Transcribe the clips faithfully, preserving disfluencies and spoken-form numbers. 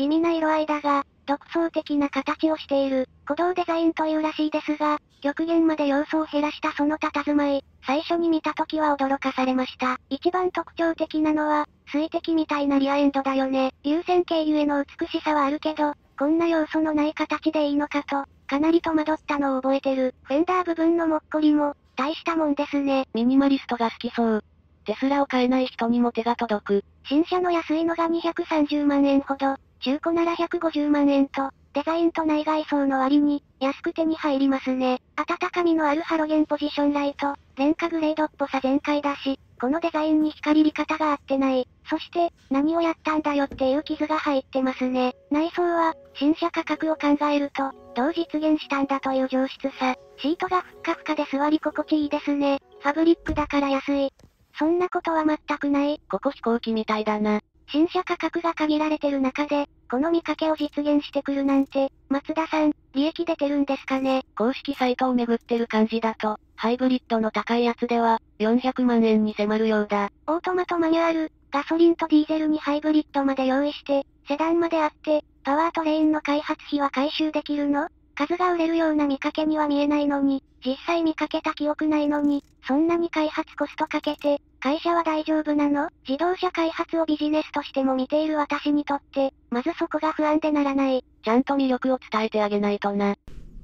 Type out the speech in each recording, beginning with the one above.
地味な色合いだが、独創的な形をしている、鼓動デザインというらしいですが、極限まで要素を減らしたその佇まい、最初に見た時は驚かされました。一番特徴的なのは、水滴みたいなリアエンドだよね。流線形ゆえの美しさはあるけど、こんな要素のない形でいいのかと、かなり戸惑ったのを覚えてる。フェンダー部分のもっこりも、大したもんですね。 ミニマリストが好きそう。テスラを買えない人にも手が届く。 新車の安いのがにひゃくさんじゅうまんえんほど、中古ならひゃくごじゅうまんえんと、デザインと内外装の割に、安く手に入りますね。温かみのあるハロゲンポジションライト、廉価グレードっぽさ全開だし、このデザインに光り方が合ってない。そして、何をやったんだよっていう傷が入ってますね。内装は、新車価格を考えると、どう実現したんだという上質さ。シートがふっかふかで座り心地いいですね。ファブリックだから安い。そんなことは全くない。 ここ飛行機みたいだな。 新車価格が限られてる中で、この見かけを実現してくるなんて、松田さん、利益出てるんですかね。 公式サイトを巡ってる感じだと、ハイブリッドの高いやつでは、よんひゃくまんえんに迫るようだ。 オートマとマニュアル、ガソリンとディーゼルにハイブリッドまで用意して、セダンまであって、パワートレインの開発費は回収できるの？数が売れるような見かけには見えないのに、実際見かけた記憶ないのに、そんなに開発コストかけて、会社は大丈夫なの？自動車開発をビジネスとしても見ている私にとって、まずそこが不安でならない。 ちゃんと魅力を伝えてあげないとな。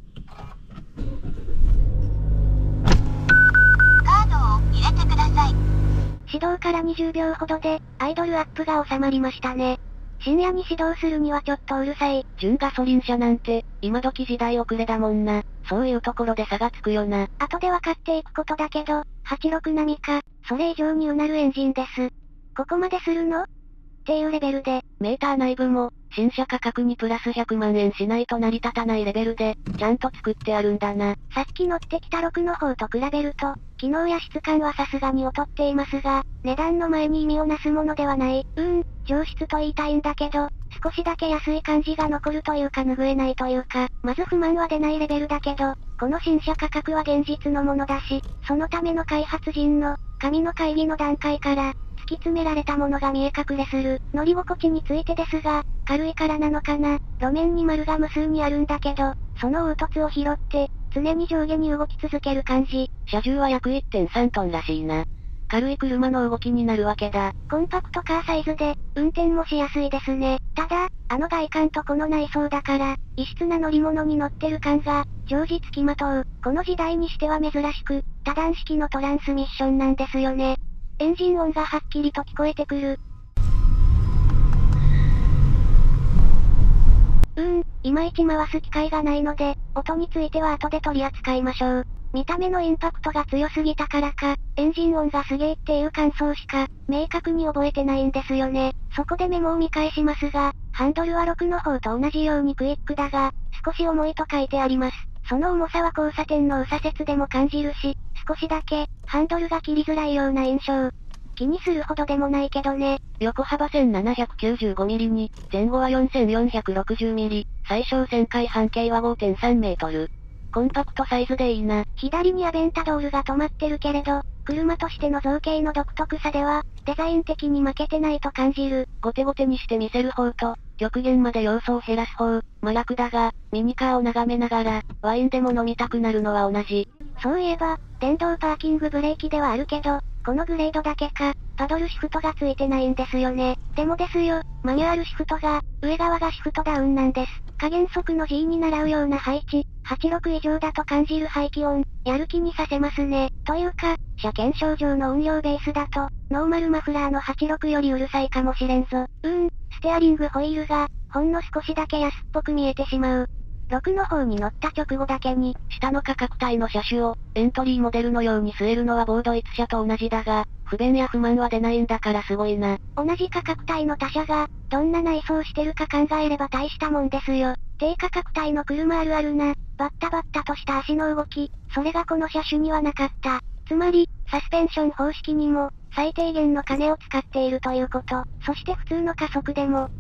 カードを入れてください。 始動からにじゅうびょうほどで、アイドルアップが収まりましたね。深夜に始動するにはちょっとうるさい。 純ガソリン車なんて、今時時代遅れだもんな。そういうところで差がつくよな。 後で分かっていくことだけど、はちじゅうろく並みか、それ以上にうなるエンジンです。ここまでするの？っていうレベルで。 メーター内部も、新車価格にプラスひゃくまんえんしないと成り立たないレベルで、ちゃんと作ってあるんだな。 さっき乗ってきたろくの方と比べると、機能や質感はさすがに劣っていますが、値段の前に意味をなすものではない。うーん、上質と言いたいんだけど、少しだけ安い感じが残るというか拭えないというか、まず不満は出ないレベルだけど、この新車価格は現実のものだし、そのための開発陣の、神の会議の段階から、突き詰められたものが見え隠れする。乗り心地についてですが、軽いからなのかな。路面に丸が無数にあるんだけど、その凹凸を拾って、常に上下に動き続ける感じ。 車重は約 いってんさんトンらしいな。軽い車の動きになるわけだ。 コンパクトカーサイズで、運転もしやすいですね。ただ、あの外観とこの内装だから、異質な乗り物に乗ってる感が、常時付きまとう。この時代にしては珍しく、多段式のトランスミッションなんですよね。エンジン音がはっきりと聞こえてくる。うーん、いまいち回す機会がないので、音については後で取り扱いましょう。見た目のインパクトが強すぎたからか、エンジン音がすげーっていう感想しか、明確に覚えてないんですよね。そこでメモを見返しますが、ハンドルはろくの方と同じようにクイックだが、少し重いと書いてあります。その重さは交差点の右左折でも感じるし、少しだけ、ハンドルが切りづらいような印象。気にするほどでもないけどね。 横幅 せんななひゃくきゅうじゅうごミリ に、前後は よんせんよんひゃくろくじゅうミリ、最小旋回半径は ごてんさんメートル。コンパクトサイズでいいな。 左にアベンタドールが止まってるけれど、車としての造形の独特さでは、デザイン的に負けてないと感じる。 ゴテゴテにして見せる方と、極限まで要素を減らす方、真逆だが、ミニカーを眺めながら、ワインでも飲みたくなるのは同じ。 そういえば、電動パーキングブレーキではあるけど、このグレードだけか、パドルシフトがついてないんですよね。でもですよ、マニュアルシフトが、上側がシフトダウンなんです。加減速の G に習うような配置、はちじゅうろく以上だと感じる排気音、やる気にさせますね。というか、車検証上の運用ベースだと、ノーマルマフラーのはちじゅうろくよりうるさいかもしれんぞ。うーん、ステアリングホイールが、ほんの少しだけ安っぽく見えてしまう。ろくの方に乗った直後だけに、 下の価格帯の車種を、エントリーモデルのように据えるのはボードいち車と同じだが、不便や不満は出ないんだからすごいな。 同じ価格帯の他社が、どんな内装してるか考えれば大したもんですよ。低価格帯の車あるあるな、バッタバッタとした足の動き、それがこの車種にはなかった。つまり、サスペンション方式にも、最低限の金を使っているということ。そして普通の加速でも、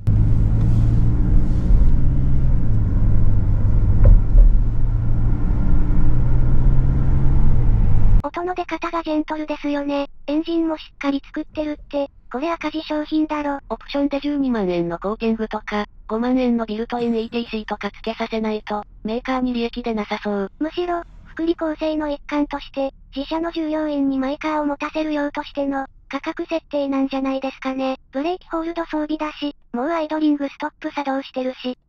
音の出方がジェントルですよね。エンジンもしっかり作ってるって、 これ赤字商品だろ。 オプションでじゅうにまんえんのコーティングとか、ごまんえんのビルトイン イーティーシー とか付けさせないと、メーカーに利益でなさそう。 むしろ、福利厚生の一環として、自社の従業員にマイカーを持たせるようとしての、価格設定なんじゃないですかね。ブレーキホールド装備だし、もうアイドリングストップ作動してるし。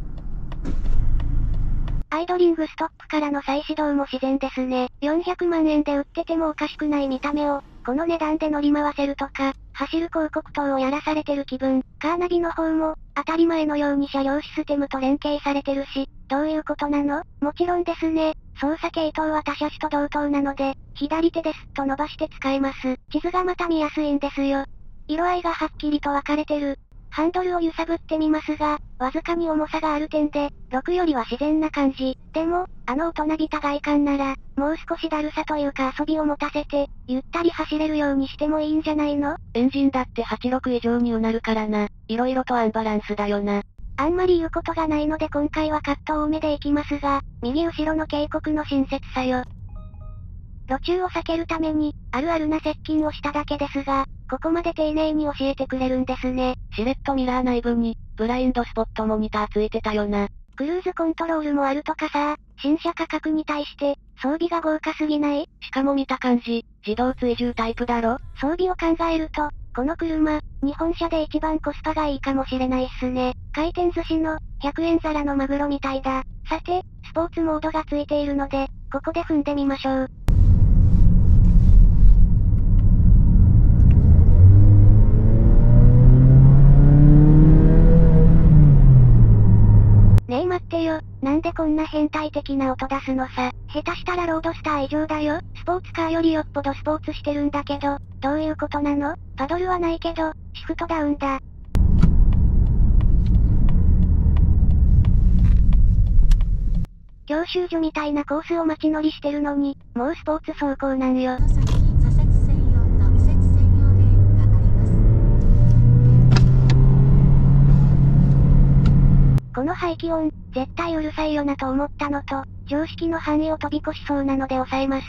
アイドリングストップからの再始動も自然ですね。よんひゃくまんえんで売っててもおかしくない見た目を、この値段で乗り回せるとか、走る広告等をやらされてる気分。カーナビの方も、当たり前のように車両システムと連携されてるし、どういうことなの？もちろんですね。操作系統は他車種と同等なので、左手でスッと伸ばして使えます。地図がまた見やすいんですよ。色合いがはっきりと分かれてる。ハンドルを揺さぶってみますが、わずかに重さがある点で、ろくよりは自然な感じ。でも、あの大人びた外観なら、もう少しだるさというか遊びを持たせて、ゆったり走れるようにしてもいいんじゃないの？ エンジンだってはちじゅうろく以上にうなるからな。色々とアンバランスだよな。 あんまり言うことがないので今回はカット多めでいきますが、右後ろの警告の親切さよ。路駐を避けるために、あるあるな接近をしただけですが、ここまで丁寧に教えてくれるんですね。 しれっとミラー内部に、ブラインドスポットモニターついてたよな。 クルーズコントロールもあるとかさ、新車価格に対して、装備が豪華すぎない？ しかも見た感じ、自動追従タイプだろ？ 装備を考えると、この車、日本車で一番コスパがいいかもしれないっすね。回転寿司の、ひゃくえん皿のマグロみたいだ。さて、スポーツモードがついているので、ここで踏んでみましょう。ねえ待ってよ、なんでこんな変態的な音出すのさ。下手したらロードスター以上だよ。スポーツカーよりよっぽどスポーツしてるんだけど、どういうことなの？パドルはないけど、シフトダウンだ。教習所みたいなコースを街乗りしてるのに、もうスポーツ走行なんよ。この排気音、絶対うるさいよなと思ったのと、常識の範囲を飛び越しそうなので抑えます。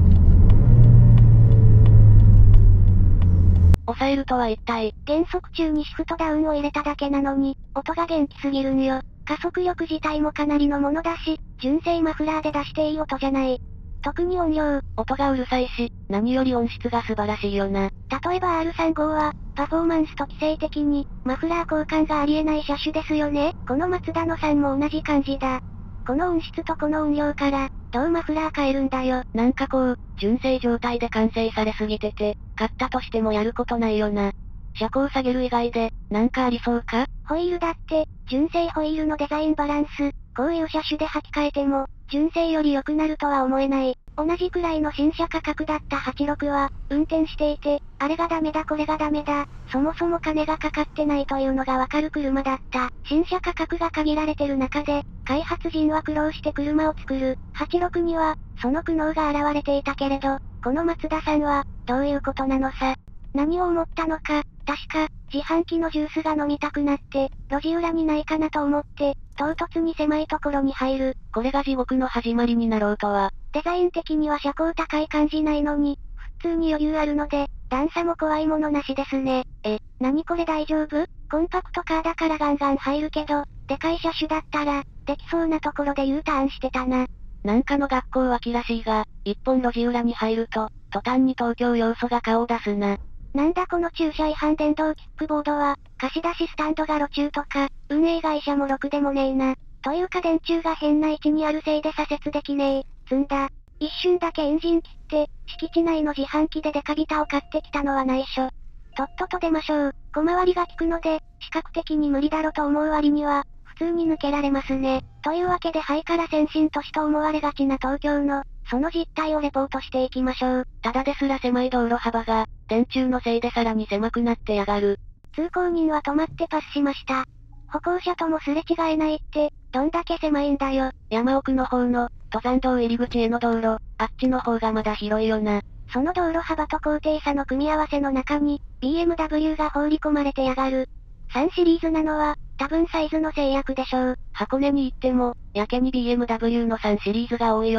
抑えるとは一体、 減速中にシフトダウンを入れただけなのに、音が元気すぎるんよ。加速力自体もかなりのものだし、純正マフラーで出していい音じゃない。特に音量、 音がうるさいし、何より音質が素晴らしいよな。 例えば アールさんじゅうご は、パフォーマンスと規制的に、マフラー交換がありえない車種ですよね。このマツダのさんも同じ感じだ。この音質とこの音量から、どうマフラー変えるんだよ。 なんかこう、純正状態で完成されすぎてて、買ったとしてもやることないよな。車高下げる以外で、なんかありそうか？ ホイールだって、純正ホイールのデザインバランス、こういう車種で履き替えても、純正より良くなるとは思えない。同じくらいの新車価格だったはちじゅうろくは、運転していて、あれがダメだこれがダメだ、そもそも金がかかってないというのがわかる車だった。新車価格が限られてる中で、開発陣は苦労して車を作る。はちじゅうろくには、その苦悩が現れていたけれど、この松田さんは、どういうことなのさ。何を思ったのか、確か、自販機のジュースが飲みたくなって、路地裏にないかなと思って、唐突に狭いところに入る。 これが地獄の始まりになろうとは。 デザイン的には車高高い感じないのに、普通に余裕あるので、段差も怖いものなしですね。え、何これ大丈夫？コンパクトカーだからガンガン入るけど、でかい車種だったら、できそうなところで U ターンしてたな。 なんかの学校脇らしいが、一本路地裏に入ると、途端に東京要素が顔を出すな。 なんだこの駐車違反電動キックボードは、貸し出しスタンドが路中とか、運営会社もろくでもねえな。というか電柱が変な位置にあるせいで左折できねえ。積んだ。一瞬だけエンジン切って、敷地内の自販機でデカビタを買ってきたのは内緒。とっとと出ましょう。小回りが利くので、視覚的に無理だろと思う割には、普通に抜けられますね。というわけでハイから先進都市と思われがちな東京の、その実態をレポートしていきましょう。 ただですら狭い道路幅が、電柱のせいでさらに狭くなってやがる。 通行人は止まってパスしました。歩行者ともすれ違えないって、どんだけ狭いんだよ。 山奥の方の、登山道入り口への道路、あっちの方がまだ広いよな。 その道路幅と高低差の組み合わせの中に、ビーエムダブリュー が放り込まれてやがる。さんシリーズなのは、多分サイズの制約でしょう。 箱根に行っても、やけに ビーエムダブリュー のさんシリーズが多いよな。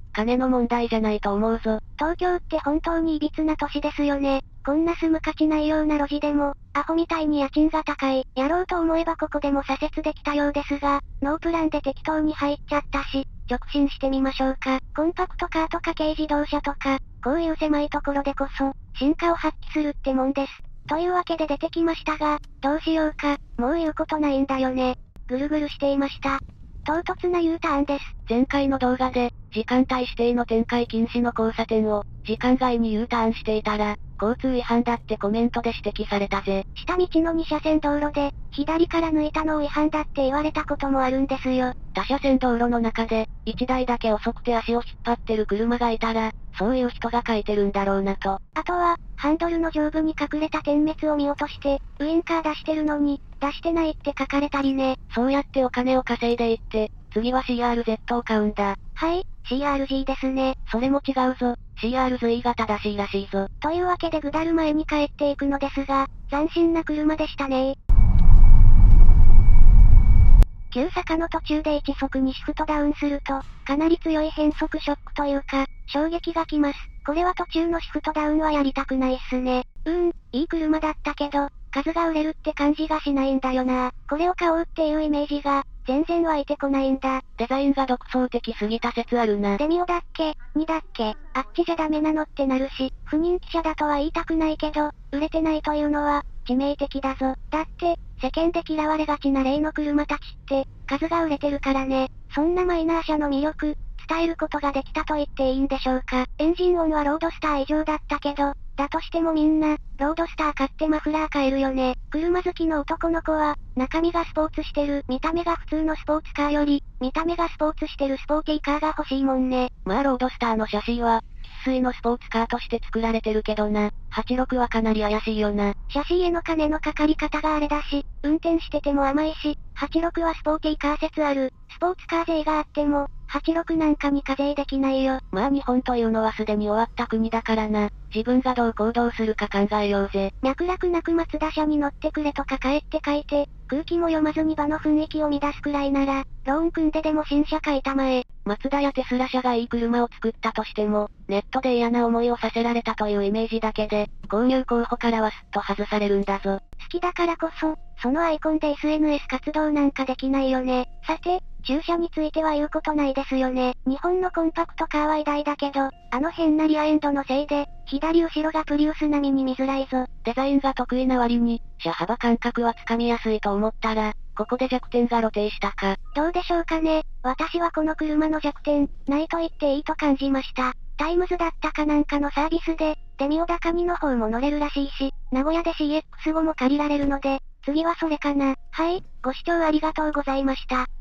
金の問題じゃないと思うぞ。 東京って本当に歪な都市ですよね。こんな住む価値ないような路地でも、アホみたいに家賃が高い。やろうと思えばここでも左折できたようですが、ノープランで適当に入っちゃったし、直進してみましょうか。コンパクトカーとか軽自動車とか、こういう狭いところでこそ、進化を発揮するってもんです。というわけで出てきましたが、どうしようか、もう言うことないんだよね。ぐるぐるしていました。唐突な U ターンです。 前回の動画で、時間帯指定の展開禁止の交差点を、時間外に U ターンしていたら、交通違反だってコメントで指摘されたぜ。 下道のに車線道路で、左から抜いたのを違反だって言われたこともあるんですよ。 他車線道路の中で、いちだいだけ遅くて足を引っ張ってる車がいたら、そういう人が書いてるんだろうなと。 あとは、ハンドルの上部に隠れた点滅を見落として、ウインカー出してるのに、出してないって書かれたりね。 そうやってお金を稼いでいって、次は シーアールゼット を買うんだ。 はい、シーアールジー ですね。 それも違うぞ。シーアールズイー が正しいらしいぞ。 というわけで下る前に帰っていくのですが、斬新な車でしたね。急坂の途中で一速にシフトダウンすると、かなり強い変速ショックというか、衝撃がきます。これは途中のシフトダウンはやりたくないっすね。うーん、いい車だったけど、数が売れるって感じがしないんだよな。これを買おうっていうイメージが、全然湧いてこないんだ。 デザインが独創的すぎた説あるな。 デミオだっけ、にだっけ、あっちじゃダメなのってなるし、不人気車だとは言いたくないけど、売れてないというのは、致命的だぞ。だって、世間で嫌われがちな例の車たちって、数が売れてるからね。そんなマイナー車の魅力、伝えることができたと言っていいんでしょうか。エンジン音はロードスター以上だったけど、だとしてもみんな、ロードスター買ってマフラー買えるよね。車好きの男の子は、中身がスポーツしてる、見た目が普通のスポーツカーより、見た目がスポーツしてるスポーティーカーが欲しいもんね。 まあロードスターのシャシーは、生粋のスポーツカーとして作られてるけどな。はちろくはかなり怪しいよな。 シャシーへの金のかかり方があれだし、運転してても甘いし、はちろくはスポーティーカー説ある。スポーツカー税があっても、はちろくなんかに課税できないよ。 まあ日本というのはすでに終わった国だからな。自分がどう行動するか考えようぜ。 脈絡なく松田車に乗ってくれとか帰って書いて、空気も読まずに場の雰囲気を乱すくらいなら、ローン組んででも新車買いたまえ。 マツダやテスラ社がいい車を作ったとしても、ネットで嫌な思いをさせられたというイメージだけで、購入候補からはすっと外されるんだぞ。 好きだからこそ、そのアイコンで エスエヌエス 活動なんかできないよね。さて、駐車については言うことないですよね。日本のコンパクトカーは偉大だけど、あの変なリアエンドのせいで、左後ろがプリウス並みに見づらいぞ。 デザインが得意な割に、車幅感覚はつかみやすいと思ったら、ここで弱点が露呈したか。 どうでしょうかね。私はこの車の弱点、ないと言っていいと感じました。タイムズだったかなんかのサービスで、デミオダカニの方も乗れるらしいし、名古屋で シーエックスご も借りられるので、次はそれかな。はい、ご視聴ありがとうございました。